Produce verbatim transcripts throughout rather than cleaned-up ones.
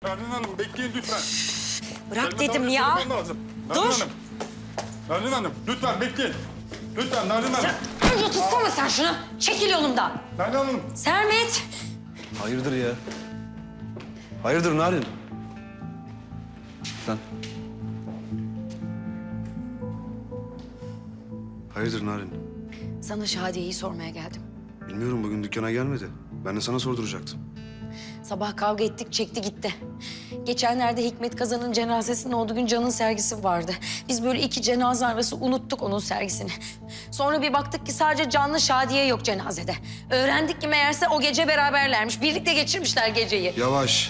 Nermin Hanım bekleyin lütfen. Bırak Selma dedim Hanım'a ya. söylemem lazım. Nermin Dur. Hanım. Nermin Hanım lütfen bekleyin. Lütfen Nermin Hanım. Önce tutsana sen şunu. Çekil yolumdan. Nermin Hanım. Sermet. Hayırdır ya? Hayırdır Narin? Lan. Hayırdır Narin? Sana Şadiye'yi sormaya geldim. Bilmiyorum, bugün dükkana gelmedi. Ben de sana sorduracaktım. Sabah kavga ettik, çekti gitti. Geçenlerde Hikmet Kazan'ın cenazesinin olduğu gün Can'ın sergisi vardı. Biz böyle iki cenaze arası unuttuk onun sergisini. Sonra bir baktık ki sadece Can'la Şadiye yok cenazede. Öğrendik ki meğerse o gece beraberlermiş. Birlikte geçirmişler geceyi. Yavaş.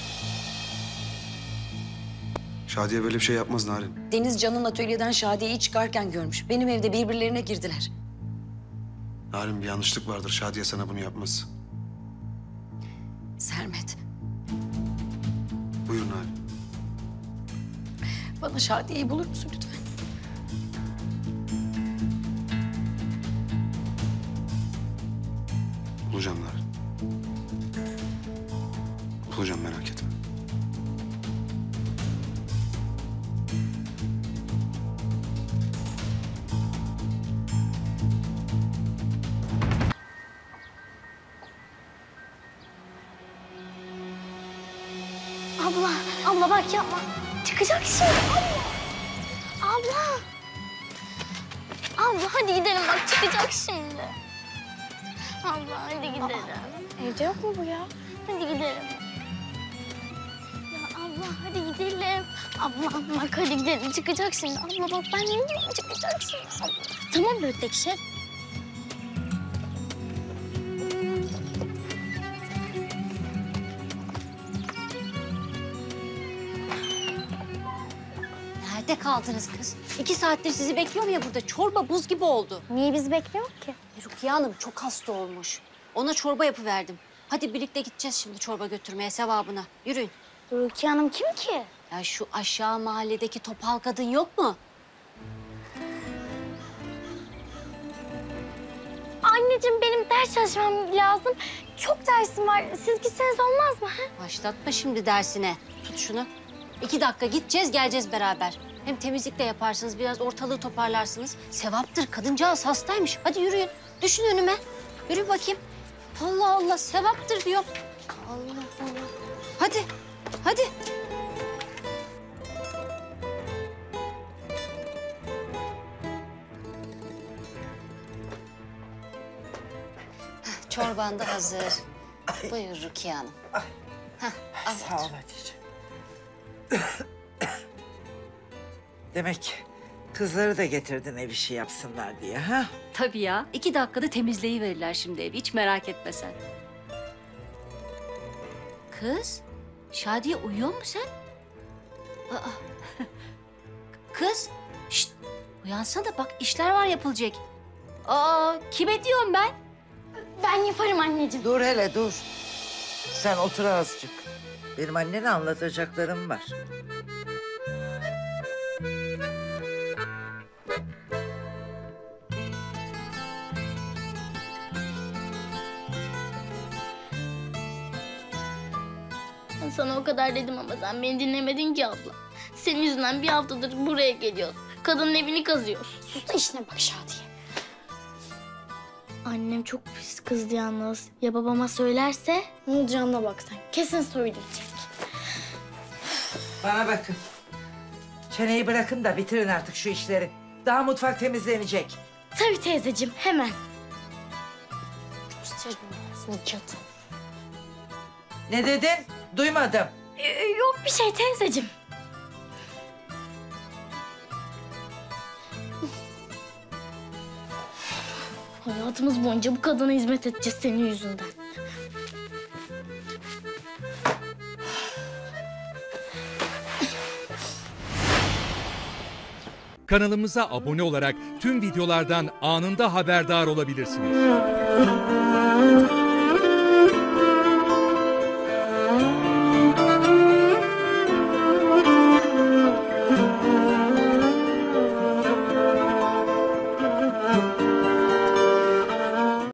Şadiye böyle bir şey yapmaz Narin. Deniz Can'ın atölyeden Şadiye'yi çıkarken görmüş. Benim evde birbirlerine girdiler. Narin, bir yanlışlık vardır. Şadiye sana bunu yapmaz. Sermet, Buyur Narin. bana Şadiye'yi bulur musun lütfen? Bulacağım Narin. Bulacağım, merak etme. Abla, abla bak yapma. Çıkacak şimdi abla. Abla. Abla hadi gidelim bak çıkacak şimdi. Abla hadi gidelim. Evde yok mu bu ya? Hadi gidelim. Ya abla hadi gidelim. Abla bak hadi gidelim çıkacak şimdi. Abla bak ben ne diyeyim çıkacak şimdi. Abla. Tamam Bördek Şef. Nerede kaldınız kız? İki saattir sizi bekliyorum ya burada. Çorba buz gibi oldu. Niye biz bekliyor ki? E, Rukiye Hanım çok hasta olmuş. Ona çorba yapıverdim. Hadi birlikte gideceğiz şimdi çorba götürmeye sevabına. Yürüyün. Rukiye Hanım kim ki? Ya şu aşağı mahalledeki topal kadın yok mu? Anneciğim benim ders çalışmam lazım. Çok dersim var. Siz gitseniz olmaz mı? Ha? Başlatma şimdi dersine. Tut şunu. İki dakika gideceğiz, geleceğiz beraber. Hem temizlik de yaparsınız, biraz ortalığı toparlarsınız. Sevaptır, kadıncağız hastaymış. Hadi yürüyün, düşün önüme. Yürü bakayım. Allah Allah, sevaptır diyor. Allah Allah. Hadi, hadi. Heh, çorban da hazır. Buyur Rukiye Hanım. Heh, al Sağ ol otur. Hatice. Demek kızları da getirdin ev işi yapsınlar diye ha? Tabii ya. İki dakikada temizleyiverirler şimdi evi. Hiç merak etme sen. Kız, Şadiye uyuyor mu sen? Aa. Kız, şşt, uyansana bak işler var yapılacak. Aa, kime diyorum ben? Ben yaparım anneciğim. Dur hele dur. Sen otur azıcık. Benim annene anlatacaklarım var. Ben sana o kadar dedim ama sen beni dinlemedin ki abla. Senin yüzünden bir haftadır buraya geliyoruz. Kadının evini kazıyoruz. Sus da işine bak Şadiye. Annem çok pis kızdı yalnız. Ya babama söylerse? Ne olacağına bak sen. Kesin söyleyecek. Bana bakın. Çeneyi bırakın da bitirin artık şu işleri. Daha mutfak temizlenecek. Tabii teyzeciğim hemen. Gösteririm ağzını cadı. Ne dedin? Duymadım. Ee, yok bir şey teyzeciğim. Hayatımız boyunca bu kadına hizmet edeceğiz senin yüzünden. Kanalımıza abone olarak tüm videolardan anında haberdar olabilirsiniz.